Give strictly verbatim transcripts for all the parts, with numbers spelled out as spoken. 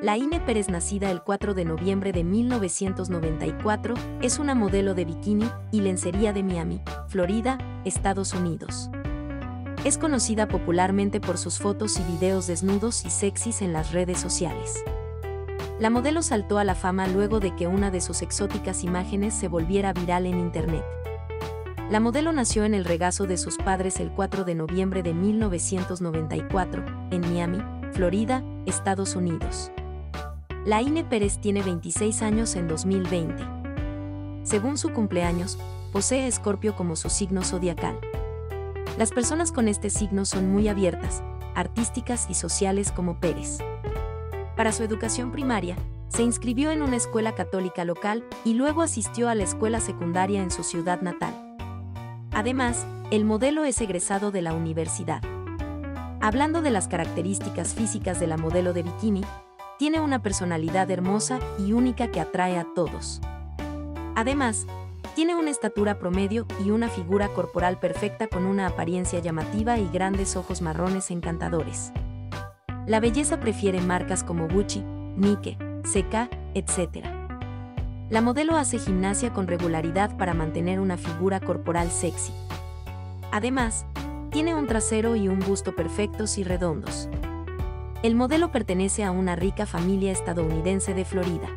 Laine Pérez, nacida el cuatro de noviembre de mil novecientos noventa y cuatro, es una modelo de bikini y lencería de Miami, Florida, Estados Unidos. Es conocida popularmente por sus fotos y videos desnudos y sexys en las redes sociales. La modelo saltó a la fama luego de que una de sus exóticas imágenes se volviera viral en Internet. La modelo nació en el regazo de sus padres el cuatro de noviembre de mil novecientos noventa y cuatro, en Miami, Florida, Estados Unidos. Laine Pérez tiene veintiséis años en dos mil veinte. Según su cumpleaños, posee a Escorpio como su signo zodiacal. Las personas con este signo son muy abiertas, artísticas y sociales como Pérez. Para su educación primaria, se inscribió en una escuela católica local y luego asistió a la escuela secundaria en su ciudad natal. Además, el modelo es egresado de la universidad. Hablando de las características físicas de la modelo de bikini, tiene una personalidad hermosa y única que atrae a todos. Además, tiene una estatura promedio y una figura corporal perfecta con una apariencia llamativa y grandes ojos marrones encantadores. La belleza prefiere marcas como Gucci, Nike, C K, etcétera. La modelo hace gimnasia con regularidad para mantener una figura corporal sexy. Además, tiene un trasero y un busto perfectos y redondos. El modelo pertenece a una rica familia estadounidense de Florida.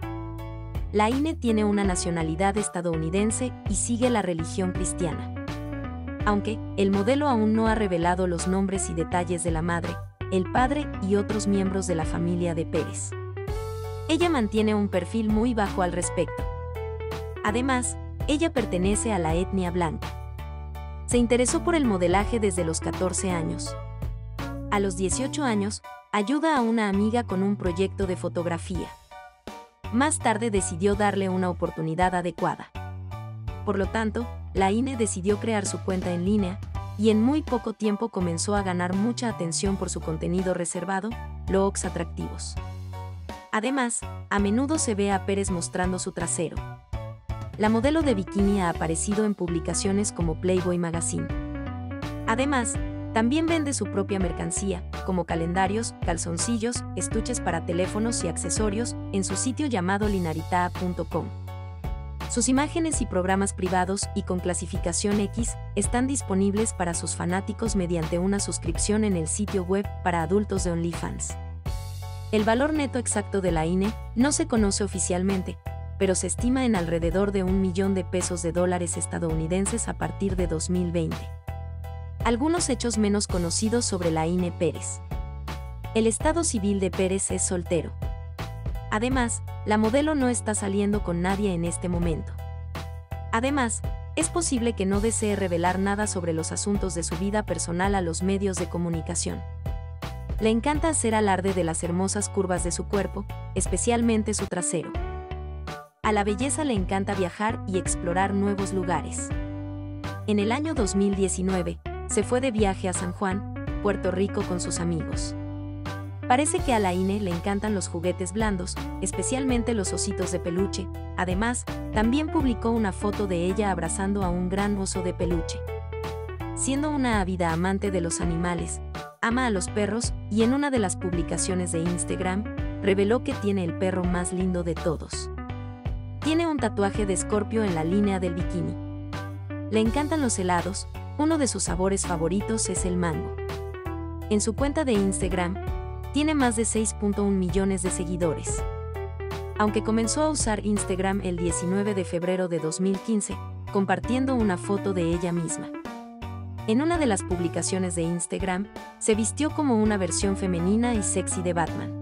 Laine tiene una nacionalidad estadounidense y sigue la religión cristiana. Aunque el modelo aún no ha revelado los nombres y detalles de la madre, el padre y otros miembros de la familia de Pérez. Ella mantiene un perfil muy bajo al respecto. Además, ella pertenece a la etnia blanca. Se interesó por el modelaje desde los catorce años. A los dieciocho años, ayuda a una amiga con un proyecto de fotografía. Más tarde decidió darle una oportunidad adecuada. Por lo tanto, Laine decidió crear su cuenta en línea, y en muy poco tiempo comenzó a ganar mucha atención por su contenido reservado, looks atractivos. Además, a menudo se ve a Pérez mostrando su trasero. La modelo de bikini ha aparecido en publicaciones como Playboy Magazine. Además, también vende su propia mercancía, como calendarios, calzoncillos, estuches para teléfonos y accesorios, en su sitio llamado linaritaa punto com. Sus imágenes y programas privados y con clasificación X están disponibles para sus fanáticos mediante una suscripción en el sitio web para adultos de OnlyFans. El valor neto exacto de Laine no se conoce oficialmente, pero se estima en alrededor de un millón de pesos de dólares estadounidenses a partir de dos mil veinte. Algunos hechos menos conocidos sobre Laine Pérez. El estado civil de Pérez es soltero. Además, la modelo no está saliendo con nadie en este momento. Además, es posible que no desee revelar nada sobre los asuntos de su vida personal a los medios de comunicación. Le encanta hacer alarde de las hermosas curvas de su cuerpo, especialmente su trasero. A la belleza le encanta viajar y explorar nuevos lugares. En el año dos mil diecinueve, se fue de viaje a San Juan, Puerto Rico con sus amigos. Parece que a Laine le encantan los juguetes blandos, especialmente los ositos de peluche. Además, también publicó una foto de ella abrazando a un gran oso de peluche. Siendo una ávida amante de los animales, ama a los perros y en una de las publicaciones de Instagram, reveló que tiene el perro más lindo de todos. Tiene un tatuaje de Escorpio en la línea del bikini. Le encantan los helados. Uno de sus sabores favoritos es el mango. En su cuenta de Instagram, tiene más de seis punto uno millones de seguidores. Aunque comenzó a usar Instagram el diecinueve de febrero de dos mil quince, compartiendo una foto de ella misma. En una de las publicaciones de Instagram, se vistió como una versión femenina y sexy de Batman.